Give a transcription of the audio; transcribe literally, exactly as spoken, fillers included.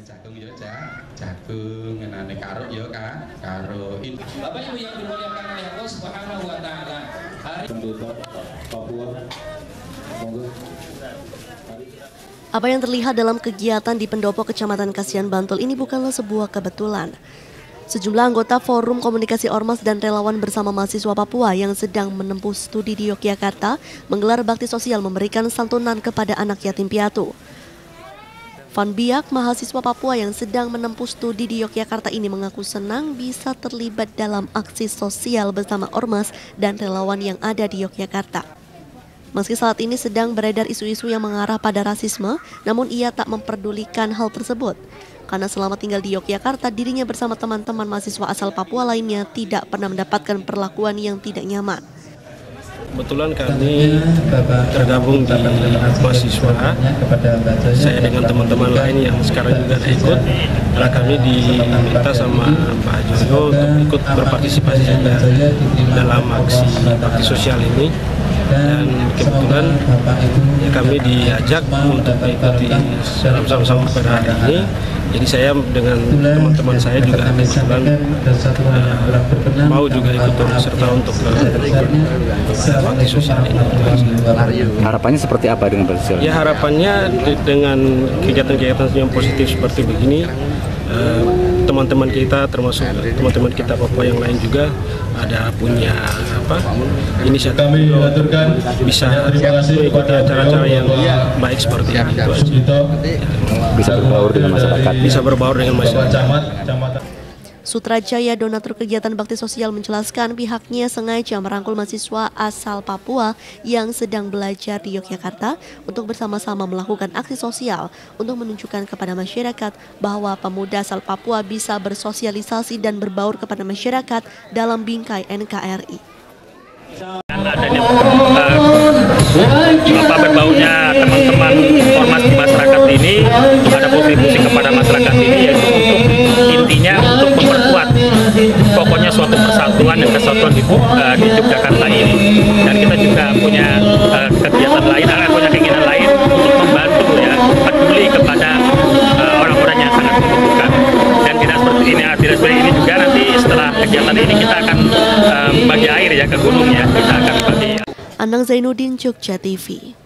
Jagung ya, jagung ngenane karo ya kan, karo ini. Bapak Ibu yang dimuliakan oleh Allah Subhanahu wa taala. Hari Apa yang terlihat dalam kegiatan di Pendopo Kecamatan Kasihan Bantul ini bukanlah sebuah kebetulan. Sejumlah anggota Forum Komunikasi Ormas dan relawan bersama mahasiswa Papua yang sedang menempuh studi di Yogyakarta menggelar bakti sosial memberikan santunan kepada anak yatim piatu. Van Biak, mahasiswa Papua yang sedang menempuh studi di Yogyakarta ini mengaku senang bisa terlibat dalam aksi sosial bersama ormas dan relawan yang ada di Yogyakarta. Meski saat ini sedang beredar isu-isu yang mengarah pada rasisme, namun ia tak memperdulikan hal tersebut. Karena selama tinggal di Yogyakarta, dirinya bersama teman-teman mahasiswa asal Papua lainnya tidak pernah mendapatkan perlakuan yang tidak nyaman. Kebetulan kami tergabung di mahasiswa, saya dengan teman-teman lain yang sekarang juga ada ikut, karena kami diminta sama Pak Jono untuk ikut berpartisipasi juga dalam aksi bakti sosial ini. Dan kebetulan ya, kami diajak untuk mengikuti dalam sama-sama pada hari ini. Jadi saya dengan teman-teman saya juga kebetulan uh, mau juga ikut serta untuk uh, bakti sosial ini. Harapannya seperti apa dengan bakti sosial? Ya harapannya dengan kegiatan-kegiatan yang positif seperti begini, teman-teman uh, kita termasuk teman-teman kita Papua yang lain juga ada punya apa inisiatif bisa mengikuti acara-acara yang baik seperti ini. Bisa berbaur dengan masyarakat. Bisa berbaur dengan masyarakat. Sutrajaya, donatur kegiatan bakti sosial, menjelaskan pihaknya sengaja merangkul mahasiswa asal Papua yang sedang belajar di Yogyakarta untuk bersama-sama melakukan aksi sosial untuk menunjukkan kepada masyarakat bahwa pemuda asal Papua bisa bersosialisasi dan berbaur kepada masyarakat dalam bingkai N K R I. Adanya uh, apa berbaurnya teman-teman ormas di masyarakat ini, ada kontribusi kepada masyarakat ini, yaitu untuk intinya untuk memperkuat pokoknya suatu persatuan dan kesatuan di, uh, di Yogyakarta ini. Dan kita juga punya uh, kegiatan lain, ada punya keinginan lain untuk membantu ya peduli kepada uh, orang-orang yang sangat membutuhkan. Dan tidak seperti ini, tidak seperti ini juga nanti setelah kegiatan ini kita akan uh, bagi air ya ke gunung ya, kita akan bagi. Anang Zainuddin, Jogja T V.